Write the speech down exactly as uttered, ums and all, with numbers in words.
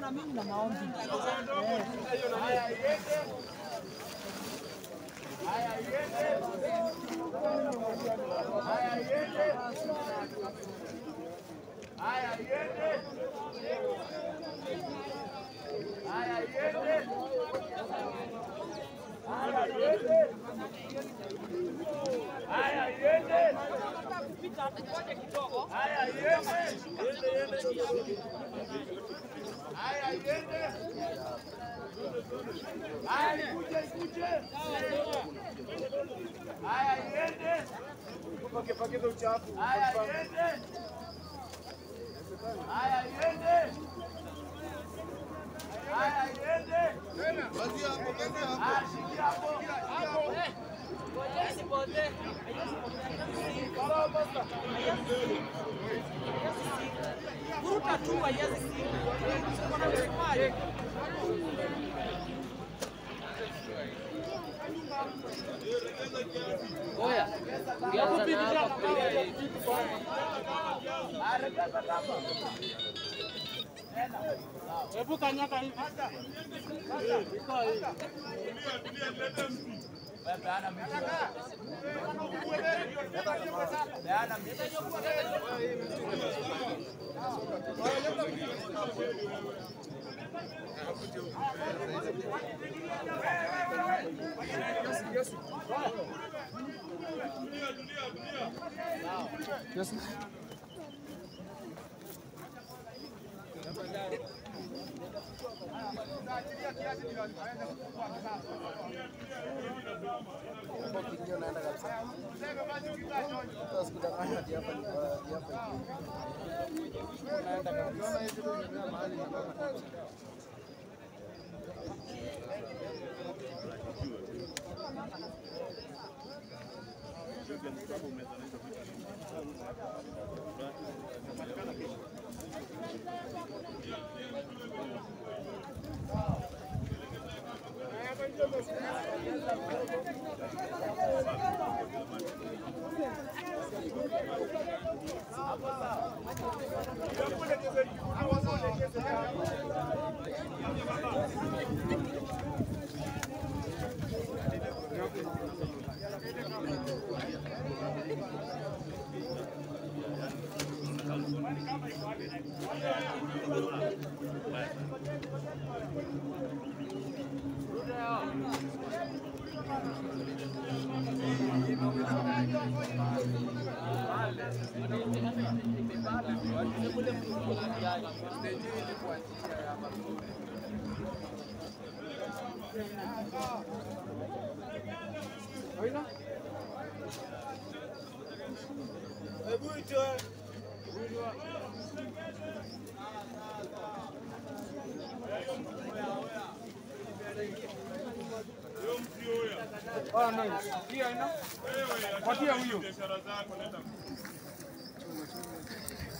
na mimi na maombi. Haya iende. Haya iende. Haya iende. Haya iende. Haya iende. Haya iende. Haya iende. Kupita ngoja kidogo. Haya iende. Iende iende. Haya iende. Haya ikuje ikuje. Haya iende. Pake pake ndo uchafu. Haya iende. Haya iende. Haya iende. Kazi hapo, kazi hapo. Ah, shikia hapo. Hapo. Ngoja isipote. Baba basta. Kuruta tu haiwezi sika. Kuna msumari. Oya. Ukianza na hapa kupiga hii. Aregeza kama. Hebu kanyaka hivi. Hata. Iko hivi. Dunia dunia leta mtu. Peana mtu. Peana mtu. Dunia dunia dunia. Yes. Hebu itoe. Oh, nice. Hiyo ina. Patia huyo. Biashara zako leta.